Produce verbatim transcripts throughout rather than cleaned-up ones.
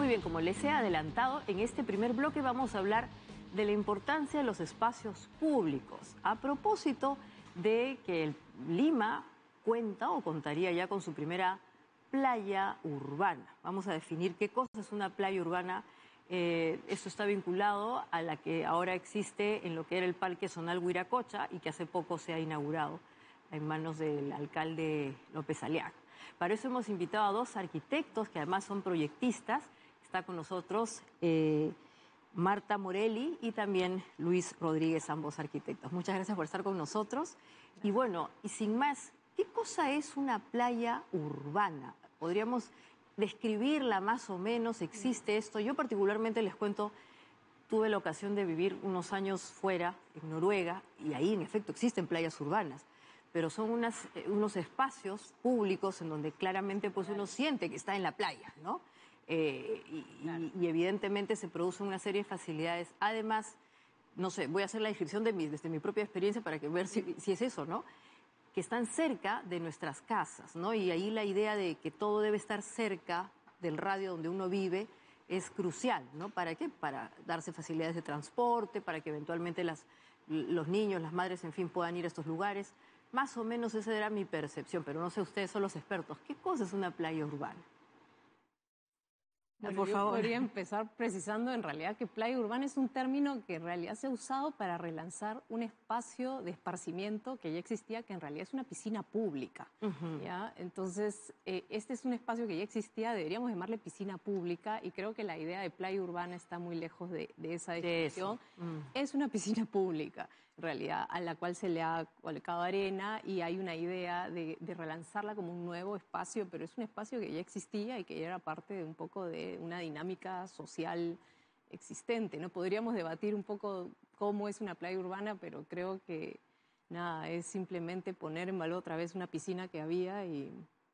Muy bien, como les he adelantado, en este primer bloque vamos a hablar de la importancia de los espacios públicos. A propósito de que el Lima cuenta o contaría ya con su primera playa urbana. Vamos a definir qué cosa es una playa urbana. Eh, esto está vinculado a la que ahora existe en lo que era el Parque Zonal Huiracocha y que hace poco se ha inaugurado en manos del alcalde López Aliaga. Para eso hemos invitado a dos arquitectos que además son proyectistas. Está con nosotros eh, Marta Morelli y también Luis Rodríguez, ambos arquitectos. Muchas gracias por estar con nosotros. Y bueno, y sin más, ¿qué cosa es una playa urbana? ¿Podríamos describirla más o menos? ¿Existe esto? Yo particularmente les cuento, tuve la ocasión de vivir unos años fuera, en Noruega, y ahí en efecto existen playas urbanas, pero son unas, unos espacios públicos en donde claramente pues uno siente que está en la playa, ¿no? Eh, y, claro. y, y evidentemente se producen una serie de facilidades. Además, no sé, voy a hacer la descripción de mi, desde mi propia experiencia para que ver si, si es eso, ¿no? Que están cerca de nuestras casas, ¿no? Y ahí la idea de que todo debe estar cerca del radio donde uno vive es crucial, ¿no? ¿Para qué? Para darse facilidades de transporte, para que eventualmente las, los niños, las madres, en fin, puedan ir a estos lugares. Más o menos esa era mi percepción, pero no sé, ustedes son los expertos. ¿Qué cosa es una playa urbana? Bueno, por yo favor. podría empezar precisando en realidad que playa urbana es un término que en realidad se ha usado para relanzar un espacio de esparcimiento que ya existía, que en realidad es una piscina pública. Uh-huh. ¿Ya? Entonces, eh, este es un espacio que ya existía, deberíamos llamarle piscina pública, y creo que la idea de playa urbana está muy lejos de, de esa definición. De mm. Es una piscina pública, en realidad, a la cual se le ha colocado arena y hay una idea de, de relanzarla como un nuevo espacio, pero es un espacio que ya existía y que ya era parte de un poco de una dinámica social existente, ¿no? Podríamos debatir un poco cómo es una playa urbana, pero creo que nada, es simplemente poner en valor otra vez una piscina que había y,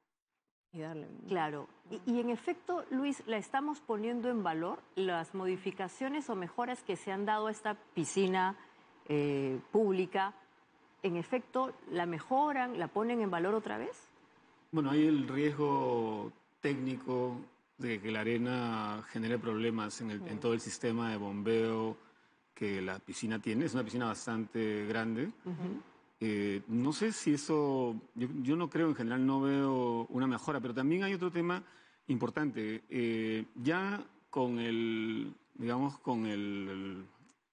y darle... Claro, y, y en efecto, Luis, la estamos poniendo en valor, las modificaciones o mejoras que se han dado a esta piscina eh, pública, en efecto, ¿la mejoran, la ponen en valor otra vez? Bueno, hay el riesgo técnico de que la arena genere problemas en, el, en todo el sistema de bombeo que la piscina tiene. Es una piscina bastante grande. Uh-huh. eh, no sé si eso... Yo, yo no creo, en general, no veo una mejora, pero también hay otro tema importante. Eh, ya con el, digamos, con el,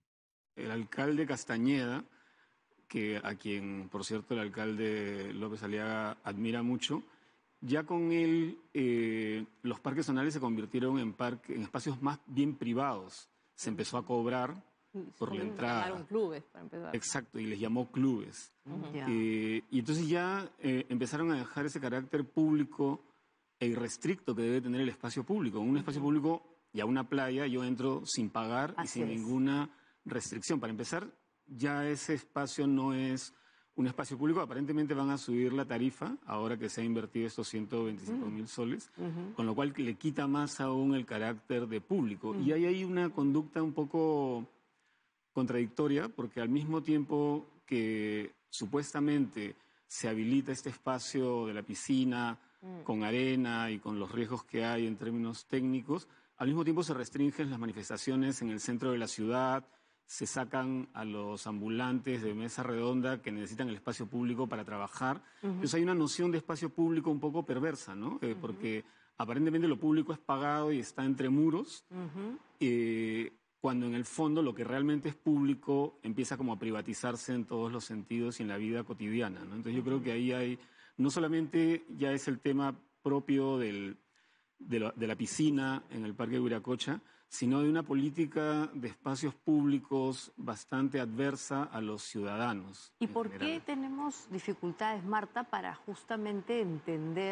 el, el alcalde Castañeda, que a quien, por cierto, el alcalde López Aliaga admira mucho, ya con él eh, los parques zonales se convirtieron en, parque, en espacios más bien privados. Se empezó a cobrar por la entrada. Llamaron clubes, para empezar. Exacto, y les llamó clubes. Uh-huh. eh, y entonces ya eh, empezaron a dejar ese carácter público e irrestricto que debe tener el espacio público. En un uh-huh. espacio público y a una playa yo entro sin pagar Así y sin es. ninguna restricción. Para empezar, ya ese espacio no es un espacio público. Aparentemente van a subir la tarifa ahora que se ha invertido estos ciento veinticinco mil uh-huh. soles, uh-huh. con lo cual le quita más aún el carácter de público. Uh-huh. Y ahí hay una conducta un poco contradictoria, porque al mismo tiempo que supuestamente se habilita este espacio de la piscina uh-huh. con arena y con los riesgos que hay en términos técnicos, al mismo tiempo se restringen las manifestaciones en el centro de la ciudad, se sacan a los ambulantes de mesa redonda que necesitan el espacio público para trabajar. Uh-huh. Entonces hay una noción de espacio público un poco perversa, ¿no? Eh, uh-huh. Porque aparentemente lo público es pagado y está entre muros, uh-huh. eh, cuando en el fondo lo que realmente es público empieza como a privatizarse en todos los sentidos y en la vida cotidiana, ¿no? Entonces yo uh-huh. creo que ahí hay, no solamente ya es el tema propio del, de, la, de la piscina en el Parque de Huiracocha, sino de una política de espacios públicos bastante adversa a los ciudadanos. ¿Y por general. qué tenemos dificultades, Marta, para justamente entender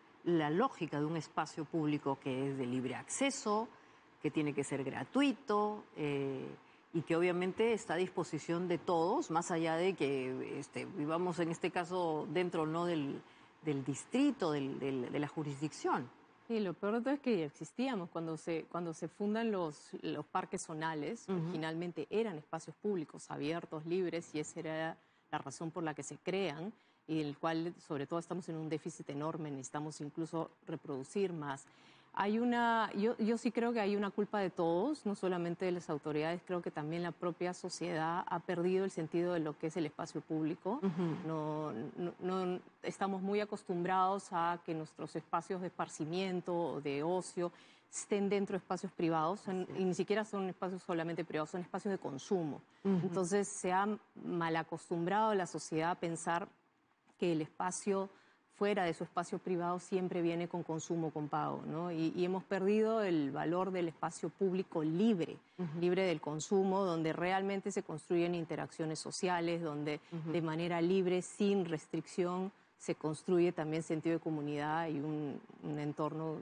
la lógica de un espacio público que es de libre acceso, que tiene que ser gratuito eh, y que obviamente está a disposición de todos, más allá de que este, vivamos en este caso dentro no del, del distrito, del, del, de la jurisdicción? Sí, lo peor de todo es que ya existíamos. Cuando se, cuando se fundan los, los parques zonales, uh-huh. originalmente eran espacios públicos, abiertos, libres, y esa era la razón por la que se crean, y el cual, sobre todo, estamos en un déficit enorme, necesitamos incluso reproducir más. Hay una, yo, yo sí creo que hay una culpa de todos, no solamente de las autoridades, creo que también la propia sociedad ha perdido el sentido de lo que es el espacio público. Uh-huh. no, no, no, estamos muy acostumbrados a que nuestros espacios de esparcimiento o de ocio estén dentro de espacios privados, son, y ni siquiera son espacios solamente privados, son espacios de consumo. Uh-huh. Entonces se ha mal acostumbrado la sociedad a pensar que el espacio fuera de su espacio privado siempre viene con consumo, con pago, ¿no? Y, y hemos perdido el valor del espacio público libre, uh-huh. libre del consumo, donde realmente se construyen interacciones sociales, donde uh-huh. de manera libre, sin restricción, se construye también sentido de comunidad y un, un entorno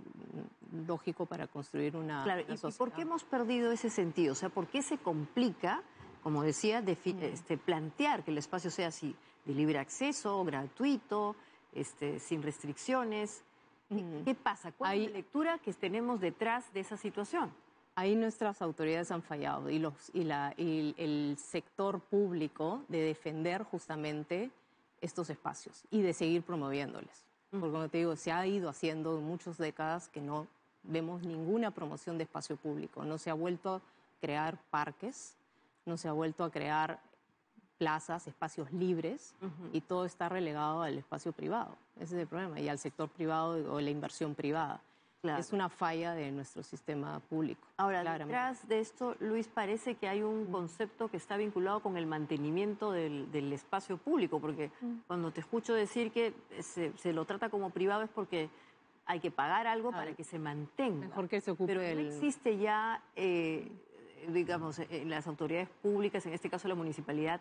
lógico para construir una, claro, una ¿y, sociedad. ¿Y por qué hemos perdido ese sentido? O sea, ¿por qué se complica, como decía, defi- uh-huh. este, plantear que el espacio sea así, de libre acceso, gratuito, Este, sin restricciones? Mm. ¿Qué pasa? ¿Cuál Ahí, es la lectura que tenemos detrás de esa situación? Ahí nuestras autoridades han fallado y, los, y, la, y el sector público de defender justamente estos espacios y de seguir promoviéndoles. Mm. Porque como te digo, se ha ido haciendo en muchas décadas que no vemos ninguna promoción de espacio público. No se ha vuelto a crear parques, no se ha vuelto a crear plazas, espacios libres, uh-huh. y todo está relegado al espacio privado. Ese es el problema, y al sector privado o la inversión privada. Claro. Es una falla de nuestro sistema público. Ahora, claramente. Detrás de esto, Luis, parece que hay un concepto que está vinculado con el mantenimiento del, del espacio público, porque uh-huh. cuando te escucho decir que se, se lo trata como privado es porque hay que pagar algo ah, para que se mantenga. Mejor que se ocupe. Pero no el... existe ya, eh, digamos, en las autoridades públicas, en este caso la municipalidad,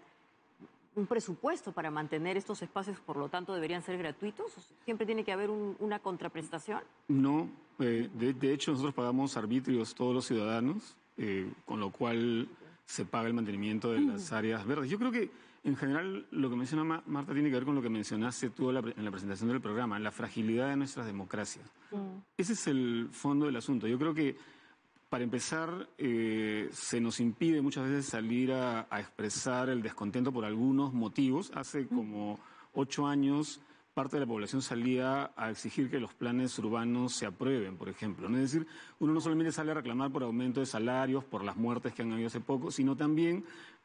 un presupuesto para mantener estos espacios, por lo tanto, deberían ser gratuitos. ¿Siempre tiene que haber un, una contraprestación? No, eh, de, de hecho nosotros pagamos arbitrios todos los ciudadanos, eh, con lo cual se paga el mantenimiento de las áreas verdes. Yo creo que en general lo que menciona Marta tiene que ver con lo que mencionaste tú en la presentación del programa, la fragilidad de nuestras democracias. Mm. Ese es el fondo del asunto. Yo creo que para empezar, eh, se nos impide muchas veces salir a, a expresar el descontento por algunos motivos. Hace como ocho años, parte de la población salía a exigir que los planes urbanos se aprueben, por ejemplo, ¿no? Es decir, uno no solamente sale a reclamar por aumento de salarios, por las muertes que han habido hace poco, sino también,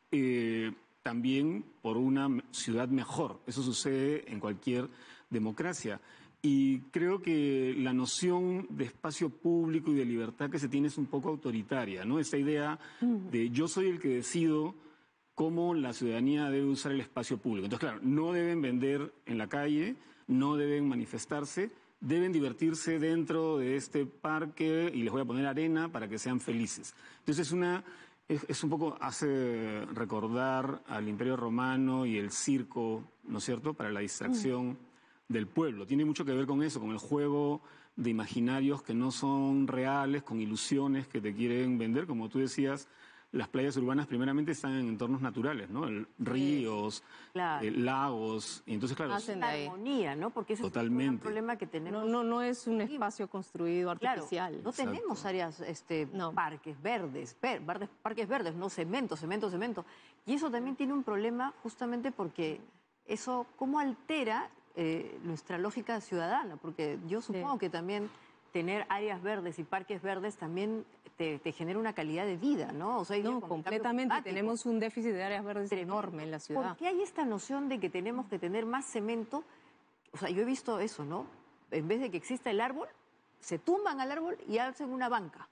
eh, también por una ciudad mejor. Eso sucede en cualquier democracia. Y creo que la noción de espacio público y de libertad que se tiene es un poco autoritaria, ¿no? Esa idea de yo soy el que decido cómo la ciudadanía debe usar el espacio público. Entonces, claro, no deben vender en la calle, no deben manifestarse, deben divertirse dentro de este parque y les voy a poner arena para que sean felices. Entonces, es una... Es, es un poco, hace recordar al Imperio Romano y el circo, ¿no es cierto?, para la distracción mm. del pueblo. Tiene mucho que ver con eso, con el juego de imaginarios que no son reales, con ilusiones que te quieren vender. Como tú decías, las playas urbanas primeramente están en entornos naturales, ¿no? El, ríos, sí, claro. eh, lagos, y entonces, claro... Hacen la armonía, ¿no? Porque ese totalmente. es un problema que tenemos. No, no, no es un espacio construido artificial. Claro, no Exacto. tenemos áreas, este, no. parques verdes, ver, verdes, parques verdes, no cemento, cemento, cemento. Y eso también tiene un problema justamente porque eso, ¿cómo altera eh, nuestra lógica ciudadana? Porque yo supongo sí. que también tener áreas verdes y parques verdes también te, te genera una calidad de vida, ¿no? O sea, no, completamente. Tenemos un déficit de áreas verdes Pero, enorme en la ciudad. ¿Por qué hay esta noción de que tenemos que tener más cemento? O sea, yo he visto eso, ¿no? En vez de que exista el árbol, se tumban al árbol y hacen una banca.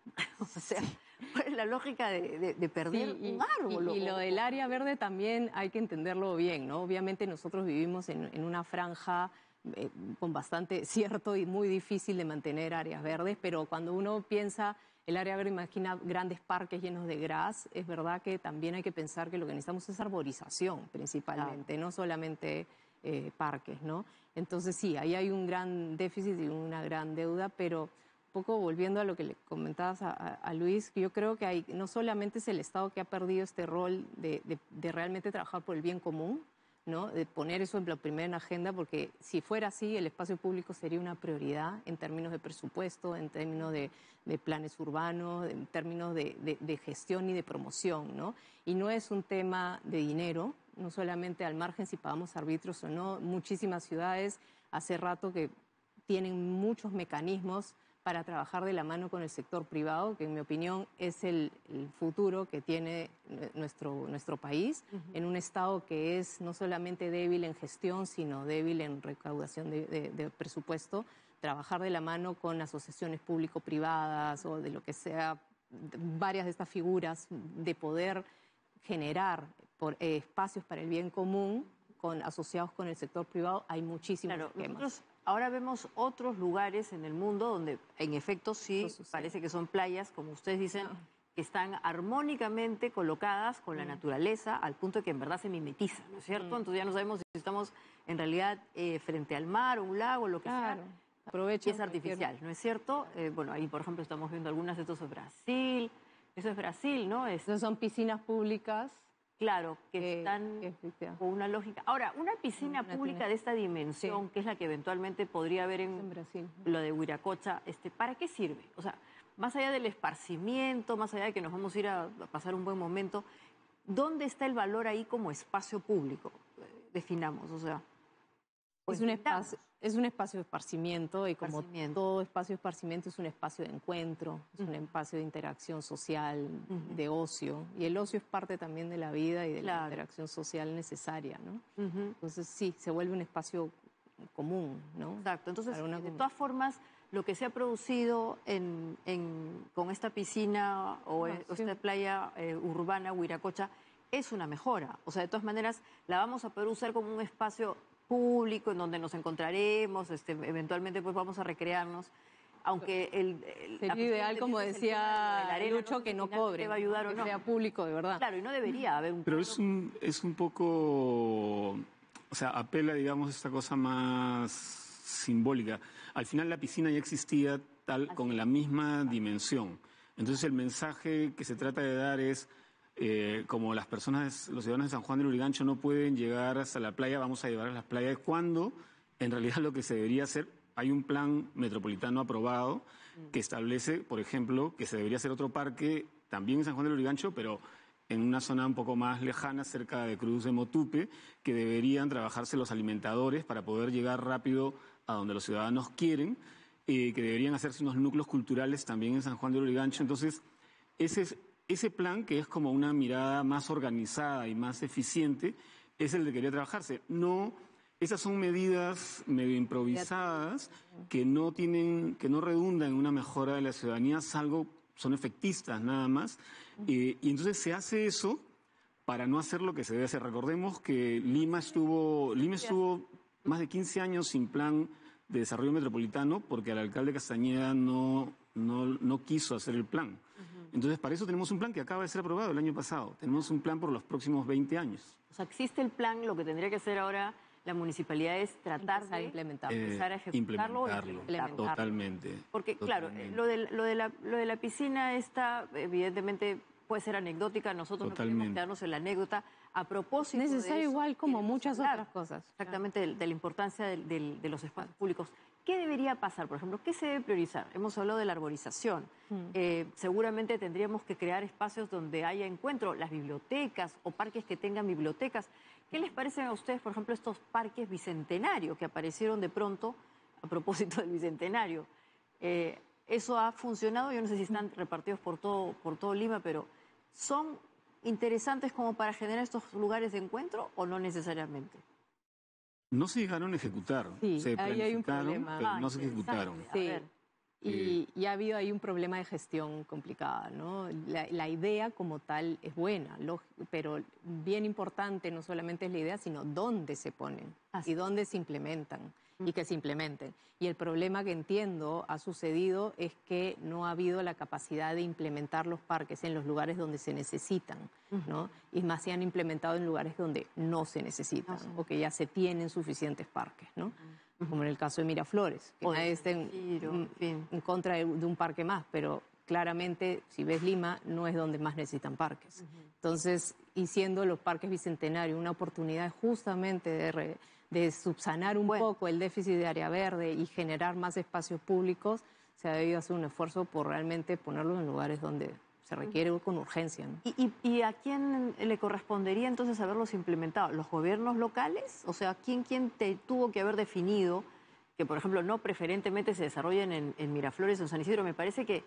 O sea, ¿cuál es la lógica de, de, de perder sí, y, un árbol? Y, y lo del área verde también hay que entenderlo bien, ¿no? Obviamente nosotros vivimos en, en una franja eh, con bastante cierto y muy difícil de mantener áreas verdes, pero cuando uno piensa el área verde, imagina grandes parques llenos de gras, es verdad que también hay que pensar que lo que necesitamos es arborización principalmente, claro. no solamente eh, parques, ¿no? Entonces sí, ahí hay un gran déficit y una gran deuda, pero un poco volviendo a lo que le comentabas a, a, a Luis, yo creo que hay, no solamente es el Estado que ha perdido este rol de, de, de realmente trabajar por el bien común, ¿no? De poner eso en la primera en agenda, porque si fuera así, el espacio público sería una prioridad en términos de presupuesto, en términos de, de planes urbanos, en términos de, de, de gestión y de promoción, ¿no? Y no es un tema de dinero, no solamente al margen si pagamos arbitrios o no. Muchísimas ciudades hace rato que tienen muchos mecanismos para trabajar de la mano con el sector privado, que en mi opinión es el, el futuro que tiene nuestro, nuestro país, uh-huh. en un Estado que es no solamente débil en gestión, sino débil en recaudación de, de, de presupuesto, trabajar de la mano con asociaciones público-privadas o de lo que sea, varias de estas figuras, de poder generar por, eh, espacios para el bien común con, asociados con el sector privado, hay muchísimos claro, esquemas. Nosotros ahora vemos otros lugares en el mundo donde en efecto sí parece que son playas, como ustedes dicen, no. que están armónicamente colocadas con mm. la naturaleza al punto de que en verdad se mimetizan, ¿no es cierto? Mm. Entonces ya no sabemos si estamos en realidad eh, frente al mar o un lago, lo que claro. sea. Aprovecha. Es artificial, ¿no es cierto? Eh, bueno, ahí por ejemplo estamos viendo algunas de estos de Brasil. Eso es Brasil, ¿no? Es... Esas son piscinas públicas. Claro, que, que están que con una lógica. Ahora, una piscina una pública tiene... de esta dimensión, sí. que es la que eventualmente podría haber en, en Brasil. Lo de Wiracocha, este, ¿para qué sirve? O sea, más allá del esparcimiento, más allá de que nos vamos a ir a, a pasar un buen momento, ¿dónde está el valor ahí como espacio público? Definamos, o sea... Pues es, un espacio, es un espacio de esparcimiento y como todo espacio de esparcimiento es un espacio de encuentro, es uh-huh. un espacio de interacción social, uh-huh. de ocio. Y el ocio es parte también de la vida y de claro. la interacción social necesaria, ¿no? Uh-huh. Entonces sí, se vuelve un espacio común, ¿no? Exacto. Entonces, de común. todas formas, lo que se ha producido en, en, con esta piscina o, ah, o sí. esta playa eh, urbana, Wiracocha, es una mejora. O sea, de todas maneras, la vamos a poder usar como un espacio público en donde nos encontraremos, este, eventualmente pues vamos a recrearnos, aunque el, el sería ideal, como decía de arena, Lucho, no que no cobre, va a ayudar que o no. sea público de verdad. Claro, y no debería haber un... Pero es un, es un poco, o sea, apela, digamos, a esta cosa más simbólica. Al final la piscina ya existía tal, Así. con la misma dimensión. Entonces el mensaje que se trata de dar es... Eh, como las personas, los ciudadanos de San Juan del Lurigancho no pueden llegar hasta la playa, vamos a llevar a las playas, cuando en realidad lo que se debería hacer, hay un plan metropolitano aprobado que establece, por ejemplo, que se debería hacer otro parque también en San Juan del Lurigancho, pero en una zona un poco más lejana, cerca de Cruz de Motupe, que deberían trabajarse los alimentadores para poder llegar rápido a donde los ciudadanos quieren, eh, que deberían hacerse unos núcleos culturales también en San Juan del Lurigancho. Entonces, ese es... Ese plan, que es como una mirada más organizada y más eficiente, es el que quería trabajarse. No, esas son medidas medio improvisadas que no tienen, que no redundan en una mejora de la ciudadanía, salvo son efectistas nada más. Eh, y entonces se hace eso para no hacer lo que se debe hacer. Recordemos que Lima estuvo, Lima estuvo más de quince años sin plan de desarrollo metropolitano porque el alcalde Castañeda no, no, no quiso hacer el plan. Entonces, para eso tenemos un plan que acaba de ser aprobado el año pasado. Tenemos un plan por los próximos veinte años. O sea, existe el plan, lo que tendría que hacer ahora la municipalidad es tratar empezar de implementarlo. empezar a ejecutarlo. Implementarlo, implementarlo. Totalmente. Porque, totalmente. claro, lo de, lo, de la, lo de la piscina esta, evidentemente, puede ser anecdótica. Nosotros totalmente. no queremos quedarnos en la anécdota. A propósito Necesario de eso, igual como muchas otras cosas. Exactamente, de, de la importancia de, de, de los espacios públicos. ¿Qué debería pasar? Por ejemplo, ¿qué se debe priorizar? Hemos hablado de la arborización. Mm. Eh, seguramente tendríamos que crear espacios donde haya encuentro, las bibliotecas o parques que tengan bibliotecas. ¿Qué les parecen a ustedes, por ejemplo, estos parques bicentenarios que aparecieron de pronto a propósito del bicentenario? Eh, ¿Eso ha funcionado? Yo no sé si están repartidos por todo, por todo Lima, pero ¿son interesantes como para generar estos lugares de encuentro o no necesariamente? No se llegaron a ejecutar, sí, se ahí hay un planificaron, problema. pero Ah, no se ejecutaron. Sí. Y, y ha habido ahí un problema de gestión complicada, ¿no? La, la idea como tal es buena, lógico, pero bien importante no solamente es la idea, sino dónde se ponen Así. y dónde se implementan mm. y que se implementen. Y el problema que entiendo ha sucedido es que no ha habido la capacidad de implementar los parques en los lugares donde se necesitan, ¿no? Y más se han implementado en lugares donde no se necesitan, no, sí. o que ya se tienen suficientes parques, ¿no? Uh-huh. Como en el caso de Miraflores, que nadie esté en, en, en, en contra de, de un parque más, pero claramente, si ves Lima, no es donde más necesitan parques. Uh-huh. Entonces, y siendo los parques bicentenarios una oportunidad justamente de, re, de subsanar un bueno. poco el déficit de área verde y generar más espacios públicos, se ha debido hacer un esfuerzo por realmente ponerlos en lugares donde se requiere con urgencia, ¿no? ¿Y, y, ¿Y a quién le correspondería entonces haberlos implementado? ¿Los gobiernos locales? O sea, ¿quién, quién te tuvo que haber definido que que por ejemplo no preferentemente se desarrollen en, en Miraflores o en San Isidro. Me parece que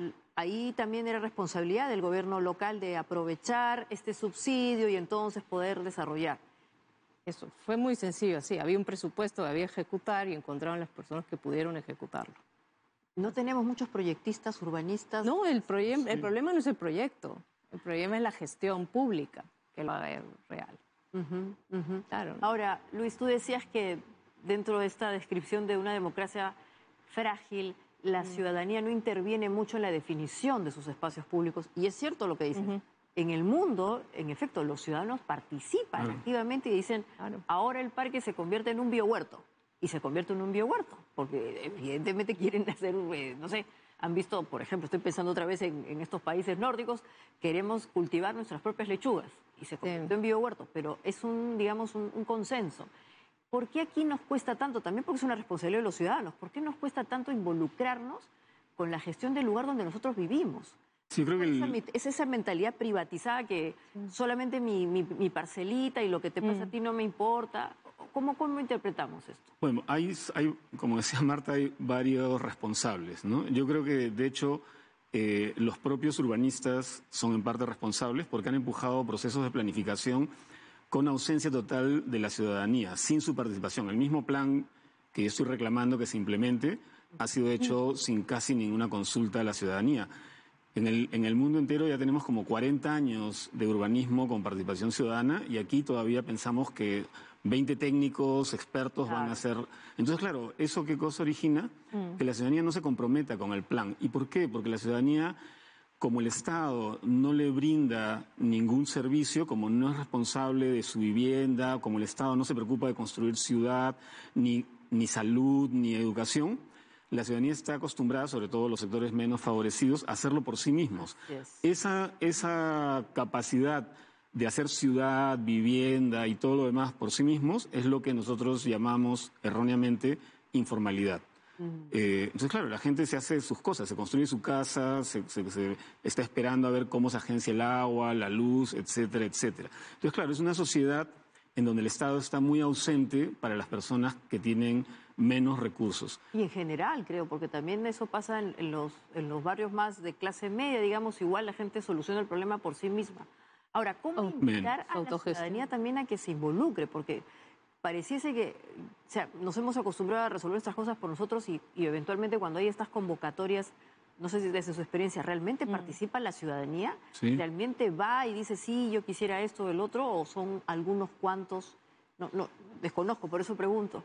ahí también era responsabilidad del gobierno local de aprovechar este subsidio y entonces poder desarrollar. Eso, fue muy sencillo, sí, había un presupuesto, había que ejecutar y encontraron las personas que pudieron ejecutarlo. ¿No tenemos muchos proyectistas, urbanistas? No, el, sí. el problema no es el proyecto, el problema es la gestión pública, que lo haga real. Uh-huh, uh-huh. Claro. Ahora, Luis, tú decías que dentro de esta descripción de una democracia frágil, la uh-huh. ciudadanía no interviene mucho en la definición de sus espacios públicos, y es cierto lo que dices. Uh-huh. En el mundo, en efecto, los ciudadanos participan claro. activamente y dicen, claro. ahora el parque se convierte en un biohuerto. Y se convierte en un biohuerto, porque evidentemente quieren hacer, no sé, han visto, por ejemplo, estoy pensando otra vez en, en estos países nórdicos, queremos cultivar nuestras propias lechugas y se convirtió sí. en biohuerto, pero es un, digamos, un, un consenso. ¿Por qué aquí nos cuesta tanto? También porque es una responsabilidad de los ciudadanos. ¿Por qué nos cuesta tanto involucrarnos con la gestión del lugar donde nosotros vivimos? Sí, creo que el... esa, es esa mentalidad privatizada que mm. solamente mi, mi, mi parcelita y lo que te pasa mm. a ti no me importa. ¿Cómo, ¿Cómo interpretamos esto? Bueno, hay, hay, como decía Marta, hay varios responsables, ¿no? Yo creo que, de hecho, eh, los propios urbanistas son en parte responsables porque han empujado procesos de planificación con ausencia total de la ciudadanía, sin su participación. El mismo plan que yo estoy reclamando que se implemente ha sido hecho sin casi ninguna consulta a la ciudadanía. En el, en el mundo entero ya tenemos como cuarenta años de urbanismo con participación ciudadana y aquí todavía pensamos que veinte técnicos, expertos claro. van a hacer... Entonces, claro, ¿eso qué cosa origina? Mm. Que la ciudadanía no se comprometa con el plan. ¿Y por qué? Porque la ciudadanía, como el Estado no le brinda ningún servicio, como no es responsable de su vivienda, como el Estado no se preocupa de construir ciudad, ni, ni salud, ni educación, la ciudadanía está acostumbrada, sobre todo los sectores menos favorecidos, a hacerlo por sí mismos. Yes. Esa, esa capacidad de hacer ciudad, vivienda y todo lo demás por sí mismos es lo que nosotros llamamos erróneamente informalidad. Uh-huh. eh, entonces, claro, la gente se hace sus cosas, se construye su casa, se, se, se está esperando a ver cómo se agencia el agua, la luz, etcétera, etcétera. Entonces, claro, es una sociedad en donde el Estado está muy ausente para las personas que tienen menos recursos. Y en general, creo, porque también eso pasa en, en, los, en los barrios más de clase media, digamos, igual la gente soluciona el problema por sí misma. Ahora, ¿cómo oh, invitar a la ciudadanía también a que se involucre? Porque pareciese que, o sea, nos hemos acostumbrado a resolver estas cosas por nosotros y, y eventualmente cuando hay estas convocatorias, no sé si desde su experiencia, ¿realmente mm. participa la ciudadanía? Sí. ¿Realmente va y dice, sí, yo quisiera esto o el otro? ¿O son algunos cuantos? No, no, desconozco, por eso pregunto.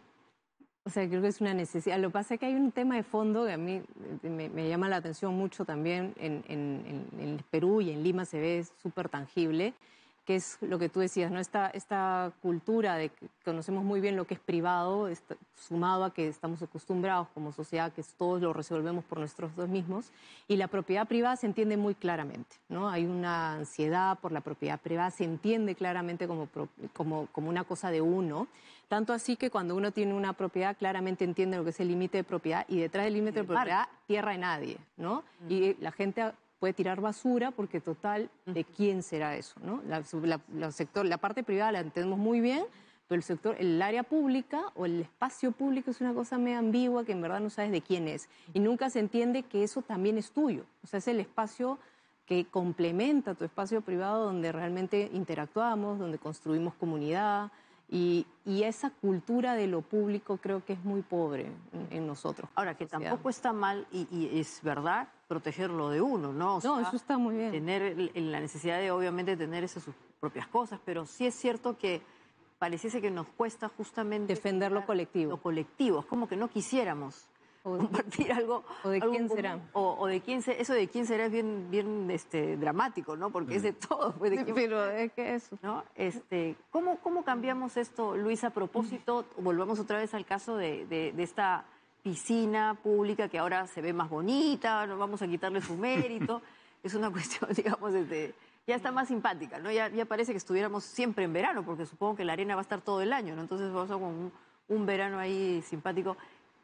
O sea, creo que es una necesidad. Lo que pasa es que hay un tema de fondo que a mí me, me llama la atención mucho también. En, en, en el Perú y en Lima se ve súper tangible, que es lo que tú decías, ¿no? Esta, esta cultura de que conocemos muy bien lo que es privado, está, sumado a que estamos acostumbrados como sociedad que todos lo resolvemos por nosotros dos mismos, y la propiedad privada se entiende muy claramente, ¿no? Hay una ansiedad por la propiedad privada, se entiende claramente como, como, como una cosa de uno, tanto así que cuando uno tiene una propiedad claramente entiende lo que es el límite de propiedad y detrás del límite de propiedad tierra de nadie, ¿no? Mm. Y la gente puede tirar basura porque total, ¿de quién será eso? ¿No? La, la, la, sector, la parte privada la entendemos muy bien, pero el sector, el área pública o el espacio público es una cosa medio ambigua que en verdad no sabes de quién es. Y nunca se entiende que eso también es tuyo. O sea, es el espacio que complementa tu espacio privado donde realmente interactuamos, donde construimos comunidad. Y, y esa cultura de lo público creo que es muy pobre en, en nosotros. Ahora, que tampoco está mal, y, y es verdad, proteger lo de uno, ¿no? O no, sea, eso está muy bien. Tener la necesidad de, obviamente, tener esas sus propias cosas, pero sí es cierto que pareciese que nos cuesta justamente... defender lo colectivo. Lo colectivo, es como que no quisiéramos o compartir algo. ¿O de algo quién común, será? O, o de quién se, eso de quién será es bien, bien este, dramático, ¿no? Porque mm. es de todo. Pues, de quién, pero es que eso. ¿no? Este, ¿cómo, ¿Cómo cambiamos esto, Luis, a propósito? Mm. Volvamos otra vez al caso de, de, de esta piscina pública que ahora se ve más bonita, no vamos a quitarle su mérito. Es una cuestión, digamos, de, ya está más simpática, ¿no? Ya, ya parece que estuviéramos siempre en verano, porque supongo que la arena va a estar todo el año, ¿no? Entonces vamos a con un, un verano ahí simpático.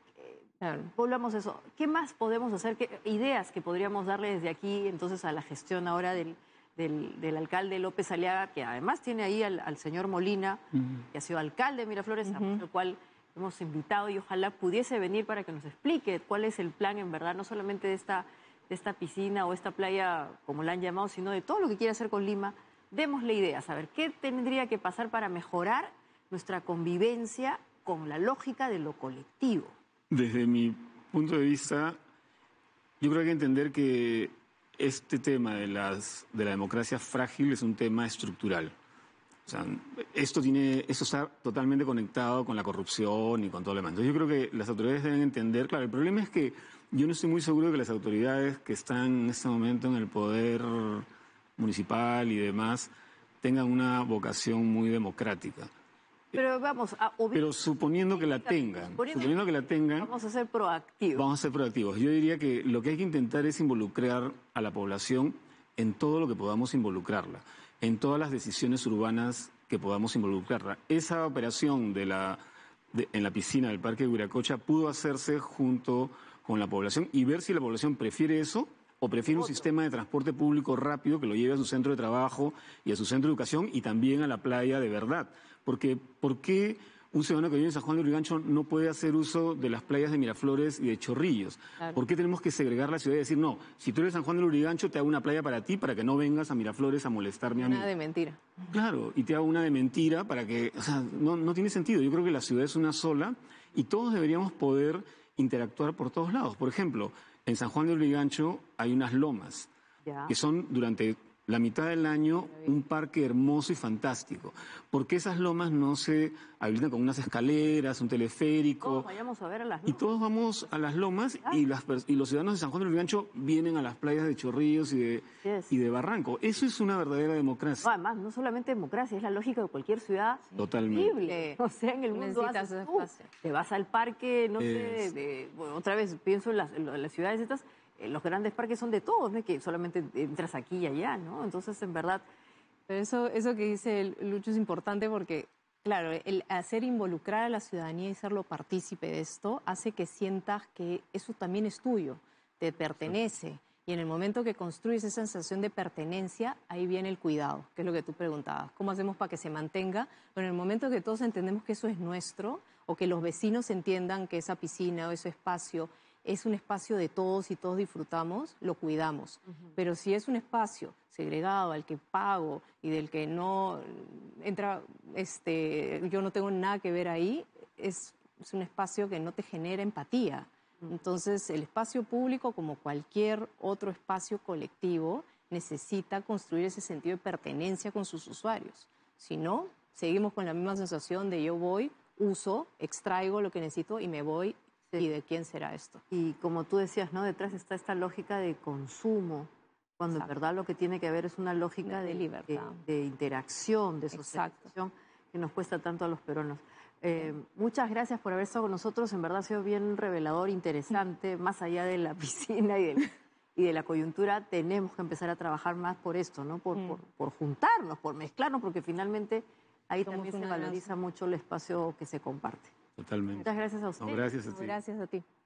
Claro. Volvamos a eso. ¿Qué más podemos hacer? ¿Qué ideas que podríamos darle desde aquí entonces a la gestión ahora del, del, del alcalde López Aliaga, que además tiene ahí al, al señor Molina, uh-huh. que ha sido alcalde de Miraflores, uh-huh. al cual hemos invitado y ojalá pudiese venir para que nos explique cuál es el plan en verdad, no solamente de esta, de esta piscina o esta playa, como la han llamado, sino de todo lo que quiere hacer con Lima. Démosle ideas, a ver, ¿qué tendría que pasar para mejorar nuestra convivencia con la lógica de lo colectivo? Desde mi punto de vista, yo creo que hay que entender que este tema de, las, de la democracia frágil es un tema estructural. O sea, esto, tiene, esto está totalmente conectado con la corrupción y con todo lo demás. Entonces yo creo que las autoridades deben entender, claro, el problema es que yo no estoy muy seguro de que las autoridades que están en este momento en el poder municipal y demás tengan una vocación muy democrática. Pero vamos a... Pero suponiendo que la tengan, suponiendo que la tengan... Vamos a ser proactivos. Vamos a ser proactivos. Yo diría que lo que hay que intentar es involucrar a la población en todo lo que podamos involucrarla, en todas las decisiones urbanas que podamos involucrarla. Esa operación de la, de, en la piscina del Parque de Wiracocha pudo hacerse junto con la población y ver si la población prefiere eso o prefiere un sistema de transporte público rápido que lo lleve a su centro de trabajo y a su centro de educación y también a la playa de verdad. Porque, ¿por qué un ciudadano que vive en San Juan de Lurigancho no puede hacer uso de las playas de Miraflores y de Chorrillos? Claro. ¿Por qué tenemos que segregar la ciudad y decir, no, si tú eres San Juan de Lurigancho, te hago una playa para ti, para que no vengas a Miraflores a molestarme a mí? Una de mentira. Claro, y te hago una de mentira para que, o sea, no, no tiene sentido. Yo creo que la ciudad es una sola y todos deberíamos poder interactuar por todos lados. Por ejemplo, en San Juan de Lurigancho hay unas lomas ya. que son durante la mitad del año un parque hermoso y fantástico. ¿Por qué esas lomas no se habilitan con unas escaleras, un teleférico? Todos vayamos a ver a las lomas. Y todos vamos a las lomas y, las, y los ciudadanos de San Juan de Lurigancho vienen a las playas de Chorrillos y de, yes. y de Barranco. Eso es una verdadera democracia. No, además, no solamente democracia, es la lógica de cualquier ciudad. Totalmente. Libre. O sea, en el mundo haces tú. Te vas al parque, no es... sé, de, bueno, otra vez pienso en las, en las ciudades estas... Los grandes parques son de todos, ¿no? Que solamente entras aquí y allá, ¿no? Entonces, en verdad... Pero eso, eso que dice Lucho es importante porque, claro, el hacer involucrar a la ciudadanía y serlo partícipe de esto hace que sientas que eso también es tuyo, te pertenece. Y en el momento que construyes esa sensación de pertenencia, ahí viene el cuidado, que es lo que tú preguntabas. ¿Cómo hacemos para que se mantenga? Pero en el momento que todos entendemos que eso es nuestro, o que los vecinos entiendan que esa piscina o ese espacio es un espacio de todos y todos disfrutamos, lo cuidamos. Uh-huh. Pero si es un espacio segregado al que pago y del que no entra, este, yo no tengo nada que ver ahí, es, es un espacio que no te genera empatía. Uh-huh. Entonces, el espacio público, como cualquier otro espacio colectivo, necesita construir ese sentido de pertenencia con sus usuarios. Si no, seguimos con la misma sensación de yo voy, uso, extraigo lo que necesito y me voy. Sí. ¿Y de quién será esto? Y como tú decías, ¿no? Detrás está esta lógica de consumo, cuando Exacto. en verdad lo que tiene que haber es una lógica de, de libertad, de, de interacción, de socialización, que nos cuesta tanto a los peruanos. Eh, muchas gracias por haber estado con nosotros, en verdad ha sido bien revelador, interesante, más allá de la piscina y de, y de la coyuntura, tenemos que empezar a trabajar más por esto, ¿no? Por, mm. por, por juntarnos, por mezclarnos, porque finalmente ahí Somos también se valoriza mucho el espacio que se comparte. Totalmente. Muchas gracias a usted. No, gracias a ti. Gracias a ti.